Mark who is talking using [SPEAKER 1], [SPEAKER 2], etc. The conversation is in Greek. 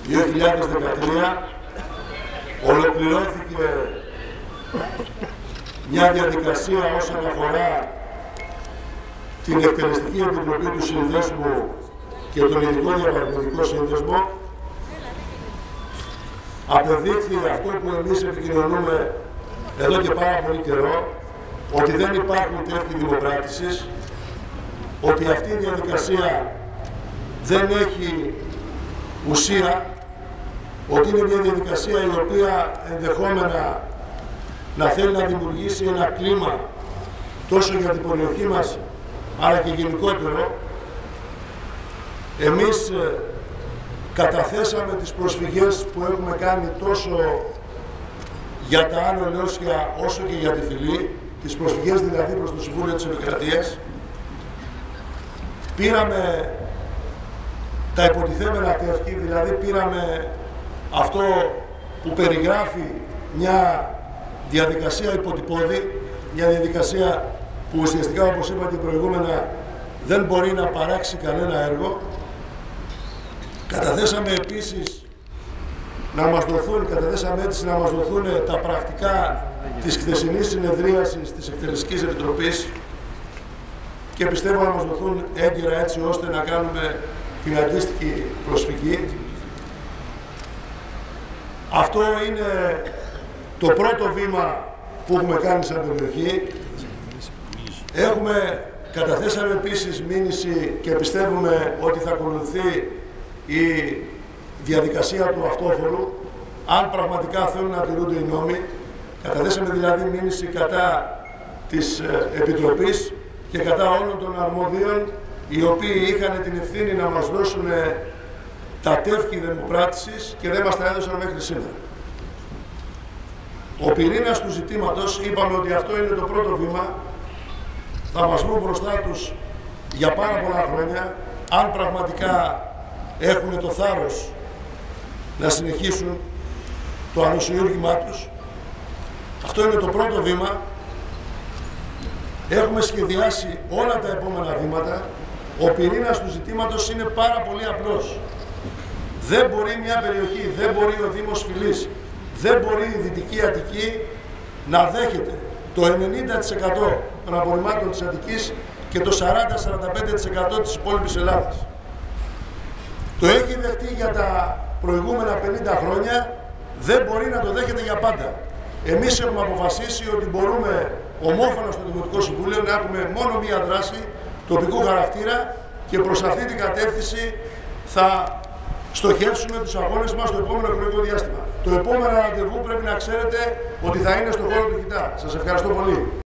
[SPEAKER 1] 2013 ολοκληρώθηκε μια διαδικασία όσον αφορά την Εκτελεστική Επιτροπή του Συνδέσμου και τον Ειδικό Διαπραγματευτικό Σύνδεσμο. Απεδείχθη αυτό που εμείς επικοινωνούμε εδώ και πάρα πολύ καιρό, ότι δεν υπάρχουν τεύχη δημοκράτησης, ότι αυτή η διαδικασία δεν έχει ουσία, ότι είναι μια διαδικασία η οποία ενδεχόμενα να θέλει να δημιουργήσει ένα κλίμα τόσο για την περιοχή μας, αλλά και γενικότερο. Εμείς καταθέσαμε τις προσφυγές που έχουμε κάνει τόσο για τα Άνω Λεώσια όσο και για τη Φυλή, τις προσφυγές δηλαδή προς το Συμβούλιο της Επικρατείας. Πήραμε τα υποτιθέμενα τεύχη, δηλαδή πήραμε αυτό που περιγράφει μια διαδικασία υποτυπώδη, μια διαδικασία που ουσιαστικά, όπως είπα και προηγούμενα, δεν μπορεί να παράξει κανένα έργο. Καταθέσαμε επίσης καταθέσαμε έτσι να μας δοθούν τα πρακτικά της χθεσινής συνεδρίασης της Εκτελεστικής Επιτροπής και πιστεύω να μας δοθούν έγκαιρα, έτσι ώστε να κάνουμε την αντίστοιχη προσφυγή. Αυτό είναι το πρώτο βήμα που έχουμε κάνει σαν περιοχή. Καταθέσαμε επίσης μήνυση και πιστεύουμε ότι θα ακολουθεί η διαδικασία του αυτόφορου, αν πραγματικά θέλουν να τηρούνται οι νόμοι. Καταθέσαμε δηλαδή μήνυση κατά της Επιτροπής και κατά όλων των αρμοδίων, οι οποίοι είχαν την ευθύνη να μας δώσουν τα τεύχη δημοπράτησης και δεν μας τα έδωσαν μέχρι σήμερα. Ο πυρήνας του ζητήματος, είπαμε ότι αυτό είναι το πρώτο βήμα, θα μας βρουν μπροστά τους για πάρα πολλά χρόνια, αν πραγματικά έχουν το θάρρος να συνεχίσουν το ανοσιούργημά τους. Αυτό είναι το πρώτο βήμα. Έχουμε σχεδιάσει όλα τα επόμενα βήματα. Ο πυρήνας του ζητήματος είναι πάρα πολύ απλός. Δεν μπορεί μια περιοχή, δεν μπορεί ο Δήμος Φυλής, δεν μπορεί η Δυτική Αττική να δέχεται το 90% των απορριμμάτων της Αττικής και το 40-45% της υπόλοιπης Ελλάδας. Το έχει δεχτεί για τα προηγούμενα 50 χρόνια, δεν μπορεί να το δέχεται για πάντα. Εμείς έχουμε αποφασίσει ότι μπορούμε ομόφωνα στο Δημοτικό Συμβούλιο να έχουμε μόνο μία δράση τοπικού χαρακτήρα και προς αυτή την κατεύθυνση θα στοχεύσουμε τους αγώνες μας στο επόμενο χρονικό διάστημα. Το επόμενο ραντεβού πρέπει να ξέρετε ότι θα είναι στον χώρο του Κιτά. Σας ευχαριστώ πολύ.